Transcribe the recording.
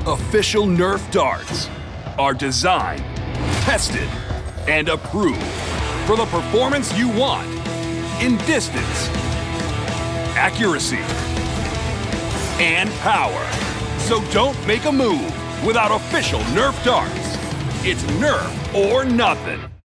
Official Nerf Darts are designed, tested, and approved for the performance you want in distance, accuracy, and power. So don't make a move without official Nerf Darts. It's Nerf or nothing.